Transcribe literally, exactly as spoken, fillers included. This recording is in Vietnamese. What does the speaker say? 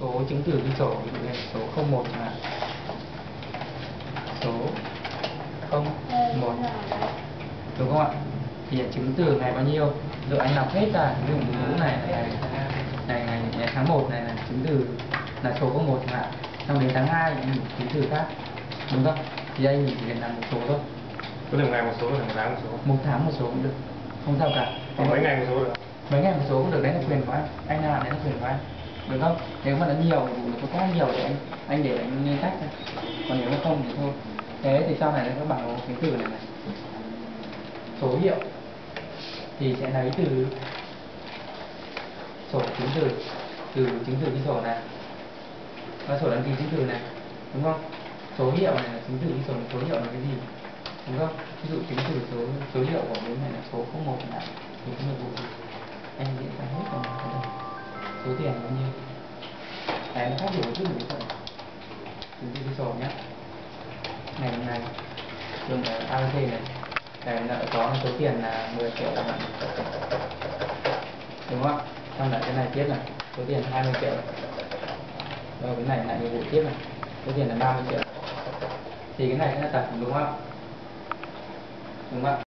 số chứng từ ghi sổ, ví dụ như số không một chẳng hạn, số không một, đúng không ạ? Thì chứng từ ngày bao nhiêu, rồi anh đọc hết ra, ví dụ mũ này này này ngày, ngày tháng một này là chứng từ là số không một chẳng hạn, xong đến tháng hai anh nhìn chứng từ khác, đúng không? Thì anh nhìn chỉ cần làm một số thôi. Có được ngày một số, được một tháng một số. Một tháng một số cũng được, không sao cả. Còn mấy ngày một số được? Mấy ngày một số cũng được, đấy là quyền của anh, anh làm đấy là quyền của anh, được không? Nếu mà nó nhiều, nó có quá nhiều thì anh anh để anh nghe tách ra, còn nếu mà không thì thôi. Thế thì sau này nó có bằng chứng từ này này, số hiệu thì sẽ lấy từ sổ chứng từ, từ chứng từ ghi sổ này và sổ đăng ký chứng từ này, đúng không? Số hiệu này là chứng từ ghi sổ, số hiệu là cái gì, đúng không? Ví dụ chứng từ số số hiệu của bên này là số không một chẳng hạn, thì cái nhiệm vụ gì anh diễn ra hết rồi cái đây, số tiền bao nhiêu, đấy nó khác biệt một chút một chút chứng từ ghi sổ nhé. Ngày hôm nay dùng a bê xê này, cái nợ có số tiền là mười triệu chẳng hạn, đúng không? Xong lại cái này tiếp này, số tiền hai mươi triệu, rồi cái này lại nhiệm vụ tiếp này, số tiền là ba mươi triệu, thì cái này sẽ là tổng, đúng không? Đúng không?